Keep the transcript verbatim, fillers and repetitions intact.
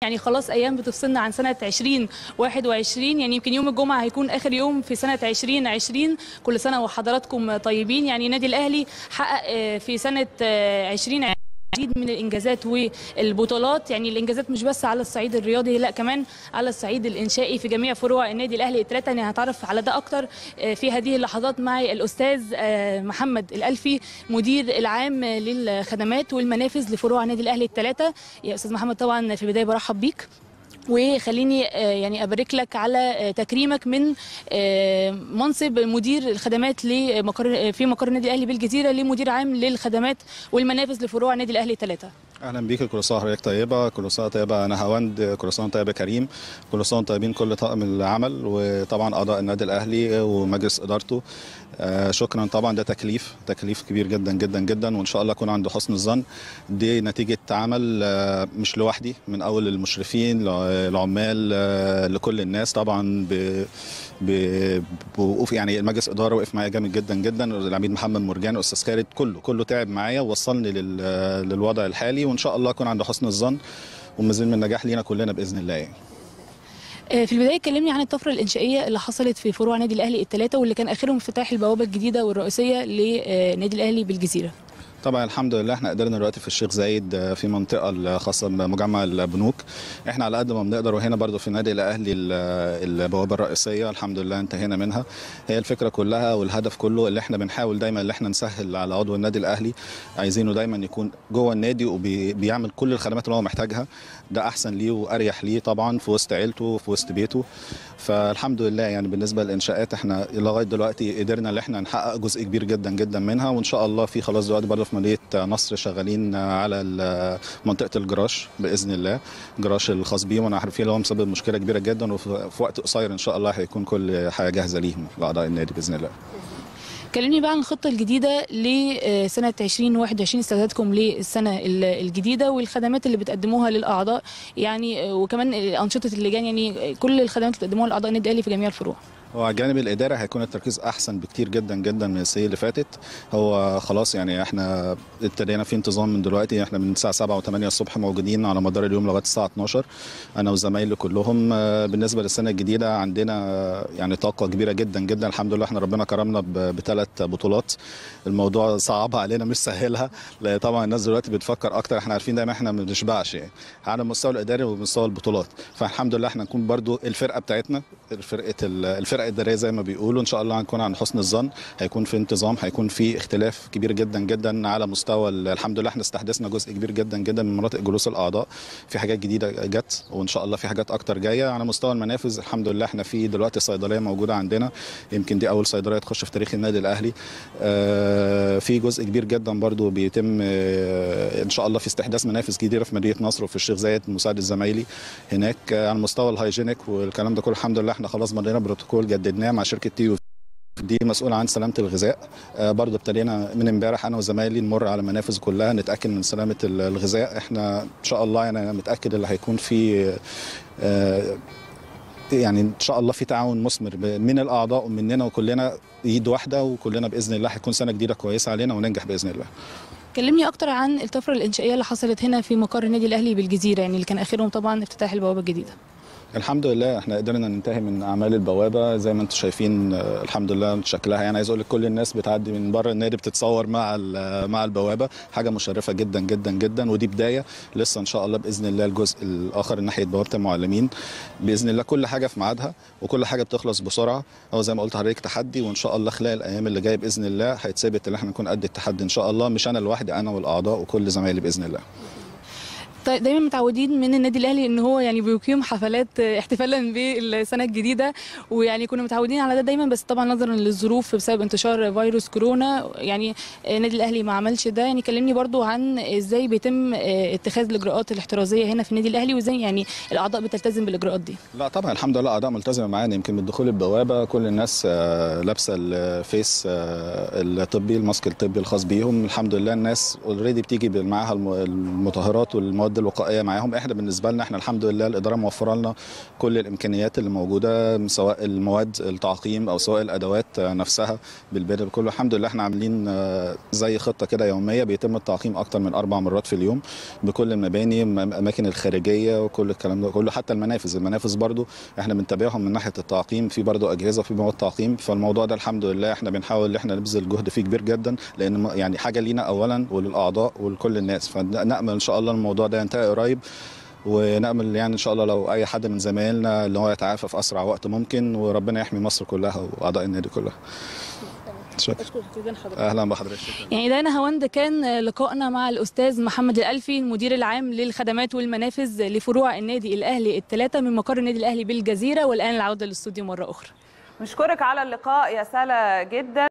يعني خلاص ايام بتفصلنا عن سنه ألفين وواحد وعشرين، يعني يمكن يوم الجمعه هيكون اخر يوم في سنه ألفين وعشرين. كل سنه وحضراتكم طيبين. يعني النادي الاهلي حقق في سنه ألفين وعشرين عديد من الانجازات والبطولات. يعني الانجازات مش بس على الصعيد الرياضي، لا كمان على الصعيد الانشائي في جميع فروع النادي الاهلي الثلاثه. يعني هتعرف على ده اكتر في هذه اللحظات معي الاستاذ محمد الالفي، مدير العام للخدمات والمنافذ لفروع النادي الاهلي الثلاثه. يا استاذ محمد، طبعا في البدايه برحب بيك، وخليني يعني أبارك لك على تكريمك من منصب مدير الخدمات لمقر في مقر النادي الأهلي بالجزيرة لمدير عام للخدمات والمنافذ لفروع النادي الأهلي ثلاثة. اهلا بيك، كل سنه وحضرتك طيبه، كل سنه طيبه نهاوند، كل سنه طيبه كريم، كل سنه طيبين كل طاقم العمل، وطبعا اعضاء النادي الاهلي ومجلس ادارته. آه شكرا. طبعا ده تكليف تكليف كبير جدا جدا جدا، وان شاء الله اكون عند حسن الظن. دي نتيجه عمل آه مش لوحدي، من اول المشرفين العمال آه لكل الناس. طبعا ب بوقوف يعني المجلس اداره وقف معايا جامد جدا جدا، العميد محمد مرجان والاستاذ خالد، كله كله تعب معايا ووصلني للوضع الحالي، وان شاء الله اكون عند حسن الظن ومزيد من النجاح لينا كلنا باذن الله يعني. في البدايه كلمني عن الطفره الانشائيه اللي حصلت في فروع نادي الاهلي الثلاثه، واللي كان اخرهم افتتاح البوابه الجديده والرئيسيه لنادي الاهلي بالجزيره. طبعا الحمد لله احنا قدرنا دلوقتي في الشيخ زايد في منطقه الخاصه بمجمع البنوك، احنا على قد ما بنقدر، وهنا برضو في النادي الاهلي البوابه الرئيسيه الحمد لله انتهينا منها. هي الفكره كلها والهدف كله اللي احنا بنحاول دايما اللي احنا نسهل على عضو النادي الاهلي، عايزينه دايما يكون جوه النادي وبيعمل كل الخدمات اللي هو محتاجها، ده احسن ليه واريح ليه طبعا في وسط عيلته وفي وسط بيته. فالحمد لله يعني بالنسبه للانشاءات احنا لغايه دلوقتي قدرنا ان احنا نحقق جزء كبير جدا جدا منها، وان شاء الله في خلاص دلوقتي برضه في مدينه نصر شغالين على منطقه الجراج باذن الله، الجراج الخاص بيهم، وانا عارفين اللي هو مسبب مشكله كبيره جدا، وفي وقت قصير ان شاء الله هيكون كل حاجه جاهزه ليهم لاعضاء النادي باذن الله. كلمني بقى عن الخطه الجديده لسنه ألفين وواحد وعشرين، استعداداتكم للسنه الجديده والخدمات اللي بتقدموها للاعضاء، يعني وكمان انشطه اللجان، يعني كل الخدمات اللي بتقدموها لاعضاء النادي الاهلي في جميع الفروع. هو على الجانب الاداري هيكون التركيز احسن بكتير جدا جدا من السنه اللي فاتت. هو خلاص يعني احنا ابتدينا في انتظام من دلوقتي، احنا من الساعه سبعة وثمانية الصبح موجودين على مدار اليوم لغايه الساعه اتناشر انا وزمايلي كلهم. بالنسبه للسنه الجديده عندنا يعني طاقه كبيره جدا جدا، الحمد لله احنا ربنا كرمنا بثلاث بطولات. الموضوع صعبها علينا مش سهلها، لان طبعا الناس دلوقتي بتفكر اكتر، احنا عارفين دايما احنا ما بنشبعش يعني على المستوى الاداري ومستوى البطولات، فالحمد لله احنا نكون برضو الفرقه بتاعتنا فرقه الفرقه الاداريه زي ما بيقولوا، ان شاء الله هنكون عن حسن الظن، هيكون في انتظام، هيكون في اختلاف كبير جدا جدا على مستوى الحمد لله احنا استحدثنا جزء كبير جدا جدا من مناطق جلوس الاعضاء، في حاجات جديده جت وان شاء الله في حاجات اكتر جايه. على مستوى المنافذ الحمد لله احنا في دلوقتي صيدليه موجوده عندنا، يمكن دي اول صيدليه تخش في تاريخ النادي الاهلي. آه في جزء كبير جدا برضو بيتم آه ان شاء الله في استحداث منافذ جديده في مدينه نصر وفي الشيخ زايد، مساعد الزمايلي هناك. آه على المستوى الهايجينيك والكلام ده كله الحمد لله احنا خلاص مضينا بروتوكول جددناه مع شركه تي دي مسؤول عن سلامه الغذاء. آه برضه ابتدينا من امبارح انا وزمايلي نمر على المنافذ كلها نتاكد من سلامه الغذاء. احنا ان شاء الله يعني انا متاكد اللي هيكون في آه يعني ان شاء الله في تعاون مثمر من الاعضاء ومننا وكلنا ايد واحده، وكلنا باذن الله هيكون سنه جديده كويسه علينا وننجح باذن الله. كلمني اكتر عن الطفره الانشائيه اللي حصلت هنا في مقر النادي الاهلي بالجزيره، يعني اللي كان اخرهم طبعا افتتاح البوابه الجديده. الحمد لله احنا قدرنا ننتهي من اعمال البوابه زي ما انتم شايفين الحمد لله شكلها، يعني عايز اقول لك كل الناس بتعدي من بره النادي بتتصور مع مع البوابه، حاجه مشرفه جدا جدا جدا، ودي بدايه لسه ان شاء الله باذن الله الجزء الاخر ناحيه بوابه المعلمين باذن الله كل حاجه في ميعادها وكل حاجه بتخلص بسرعه. هو زي ما قلت لحضرتك تحدي، وان شاء الله خلال الايام اللي جايه باذن الله هيتثبت ان احنا نكون قد التحدي ان شاء الله، مش انا لوحدي، انا والاعضاء وكل زمايلي باذن الله. دايما متعودين من النادي الاهلي ان هو يعني بيقيم حفلات احتفالا بالسنه الجديده، ويعني كنا متعودين على ده دايما، بس طبعا نظرا للظروف بسبب انتشار فيروس كورونا يعني النادي الاهلي ما عملش ده. يعني كلمني برضو عن ازاي بيتم اتخاذ الاجراءات الاحترازيه هنا في النادي الاهلي، وازاي يعني الاعضاء بتلتزم بالاجراءات دي. لا طبعا الحمد لله اعضاء ملتزمه معانا، يمكن من دخول البوابه كل الناس لابسه الفيس الطبي، الماسك الطبي الخاص بيهم، الحمد لله الناس اوريدي بتيجي معاها المطهرات والمواد المواد الوقائيه معاهم. احنا بالنسبه لنا احنا الحمد لله الاداره موفره لنا كل الامكانيات اللي موجوده، سواء المواد التعقيم او سواء الادوات نفسها بالبر كله. الحمد لله احنا عاملين زي خطه كده يوميه بيتم التعقيم اكتر من اربع مرات في اليوم بكل المباني، الاماكن الخارجيه وكل الكلام ده كله، حتى المنافذ المنافذ برضو احنا بنتابعهم من ناحيه التعقيم، في برضو اجهزه في مواد تعقيم. فالموضوع ده الحمد لله احنا بنحاول ان احنا نبذل جهد فيه كبير جدا، لان يعني حاجه لينا اولا وللاعضاء ولكل الناس. فنامل ان شاء الله الموضوع ده ينتهي قريب، ونامل يعني ان شاء الله لو اي حد من زمايلنا اللي هو يتعافى في اسرع وقت ممكن، وربنا يحمي مصر كلها واعضاء النادي كلها. شكرا. اهلا بحضرتك. يعني دانا هوند كان لقائنا مع الاستاذ محمد الالفي المدير العام للخدمات والمنافذ لفروع النادي الاهلي الثلاثه من مقر النادي الاهلي بالجزيره. والان العوده للاستوديو مره اخرى. نشكرك على اللقاء يا سلا جدا.